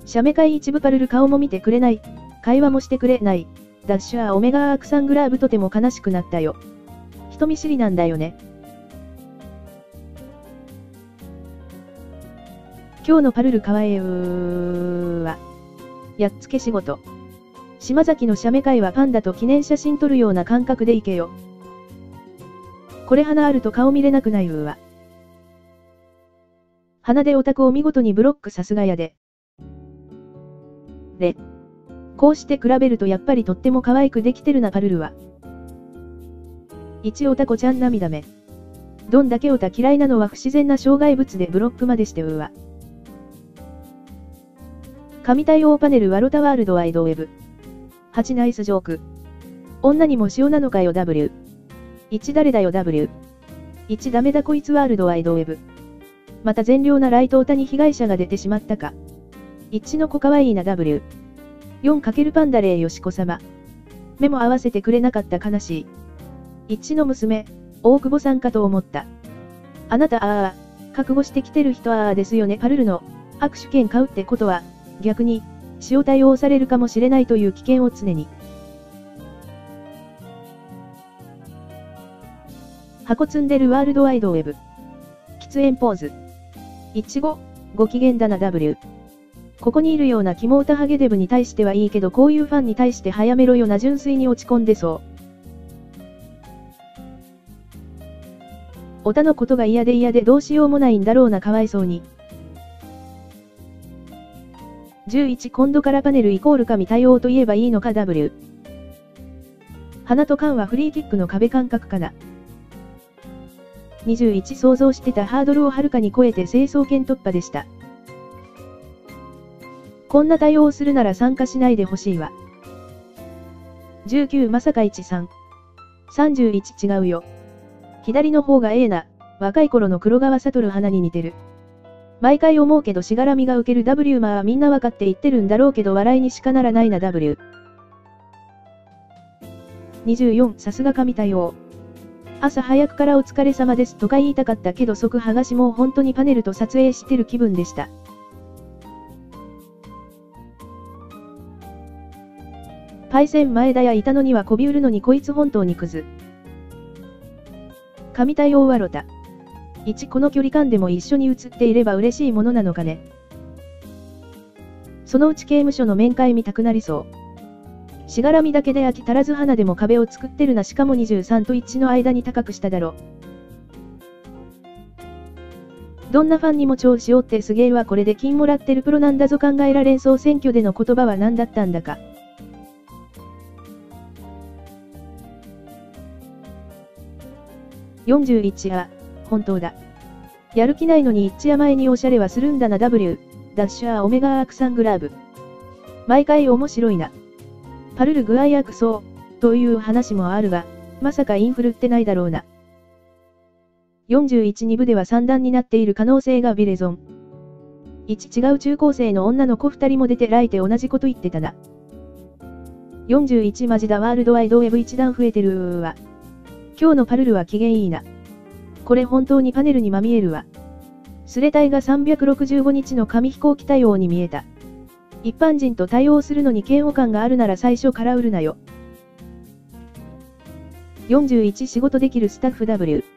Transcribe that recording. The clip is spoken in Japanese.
写メ会一部パルル顔も見てくれない。会話もしてくれない。ダッシュアーオメガアークサングラーブとても悲しくなったよ。人見知りなんだよね。今日のパルルかわえーは、やっつけ仕事。島崎の写メ会はパンダと記念写真撮るような感覚で行けよ。これ鼻あると顔見れなくないうわ。鼻でオタクを見事にブロックさすがやで。こうして比べるとやっぱりとっても可愛くできてるなパルルは。一オタコちゃん涙目。どんだけオタ嫌いなのは不自然な障害物でブロックまでしてうわ。神対応パネルワロタワールドワイドウェブ。8ナイスジョーク。女にも塩なのかよ W。1誰だよ W。1ダメだこいつワールドワイドウェブ。また善良なライトオタに被害者が出てしまったか。1の子かわいいな W。4× パンダレイよしこ様。目も合わせてくれなかった悲しい。1の娘、大久保さんかと思った。あなた覚悟してきてる人ですよねパルルの握手券買うってことは、逆に、塩対応されるかもしれないという危険を常に。箱積んでるワールドワイドウェブ。喫煙ポーズ。15、ご機嫌だな W。ここにいるようなキモオタハゲデブに対してはいいけどこういうファンに対して早めろよな純粋に落ち込んでそう。オタのことが嫌でどうしようもないんだろうなかわいそうに。11今度からパネルイコール神対応と言えばいいのか W。鼻と缶はフリーキックの壁感覚かな。21想像してたハードルをはるかに超えて成層圏突破でした。こんな対応するなら参加しないでほしいわ。19まさか13。31違うよ。左の方がええな。若い頃の黒川悟花に似てる。毎回思うけどしがらみが受ける W まあみんなわかって言ってるんだろうけど笑いにしかならないな W。24さすが神対応。朝早くからお疲れ様ですとか言いたかったけど即剥がしもう本当にパネルと撮影してる気分でした。パイセン前田やいたのにはこび売るのにこいつ本当にクズ。神対応はロタ。1この距離感でも一緒に写っていれば嬉しいものなのかね。そのうち刑務所の面会見たくなりそう。しがらみだけで飽き足らず花でも壁を作ってるなしかも23と1の間に高くしただろ。どんなファンにも調子よってすげえわこれで金もらってるプロなんだぞ考えられん総選挙での言葉は何だったんだか。41本当だ。やる気ないのに一夜前におしゃれはするんだな W。ダッシュアーオメガアークサングラーブ。毎回面白いな。パルル具合悪そう、という話もあるが、まさかインフルってないだろうな。41、2部では3段になっている可能性がビレゾン。1違う中高生の女の子2人も出て来て同じこと言ってたな。41マジだワールドワイドウェブ1段増えてるわ。今日のパルルは機嫌いいな。これ本当にパネルにまみえるわ。スレタイが365日の紙飛行機対応に見えた。一般人と対応するのに嫌悪感があるなら最初から売るなよ。41仕事できるスタッフ W。